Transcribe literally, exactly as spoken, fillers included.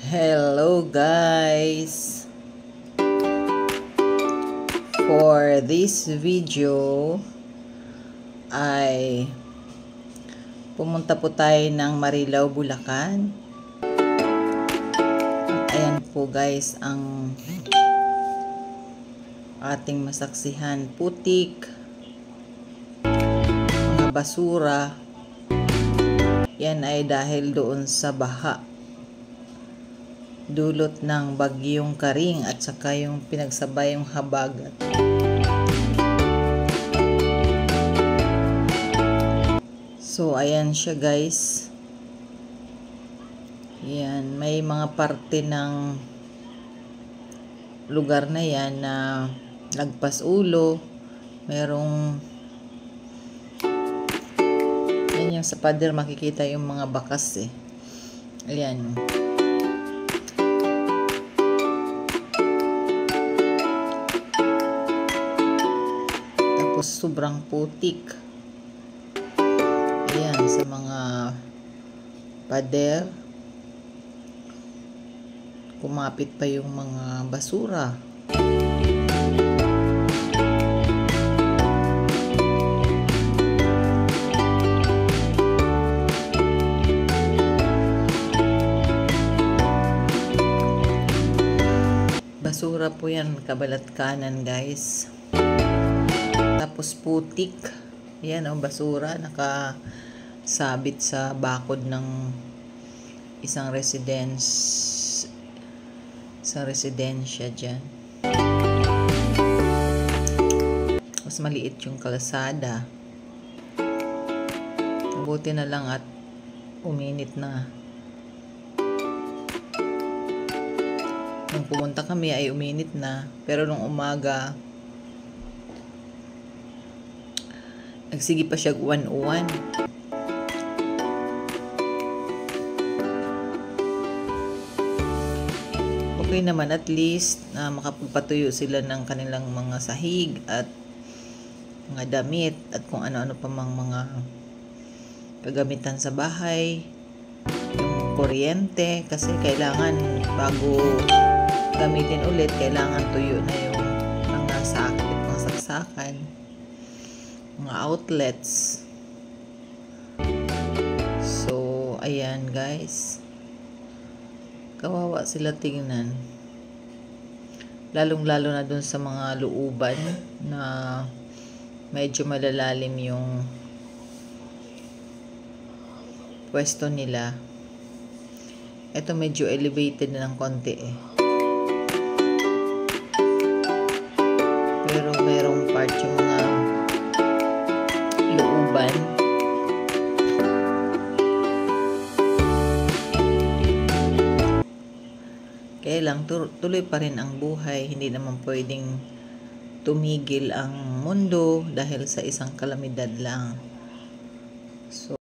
Hello guys! For this video ay pumunta po tayo ng Marilao, Bulacan. At ayan po guys ang ating masaksihan, putik, mga basura. Yan ay dahil doon sa baha dulot ng bagyong Karing at saka yung pinagsabayang habagat. So ayan siya guys. Yan, may mga parte ng lugar na yan na lagpas ulo. Merong yan, yung sa pader makikita yung mga bakas eh. Ayan. Tapos sobrang putik. Ayan, sa mga pader. Kumapit pa yung mga basura. Basura po yan, kabalat kanan guys. Tapos putik. Yan ang basura, nakasabit sa bakod ng isang residence, sa residensya dyan. Mas maliit yung kalsada. Mabuti na lang at uminit na. Nung pumunta kami ay uminit na, pero nung umaga nagsigi pa siya uwan-uwan. Okay naman, at least na uh, makapagpatuyo sila ng kanilang mga sahig at mga damit at kung ano-ano pa mang mga kagamitan sa bahay. Yung kuryente, kasi kailangan bago gamitin ulit, kailangan tuyo na yung mga sakit, mga saksakan, mga outlets. So ayan guys, kawawa sila tingnan, lalong lalo na dun sa mga looban na medyo malalalim yung pwesto nila. Ito medyo elevated na ng konti eh, pero merong part yung mga looban. Kaya lang tuloy pa rin ang buhay. Hindi naman pwedeng tumigil ang mundo dahil sa isang kalamidad lang. So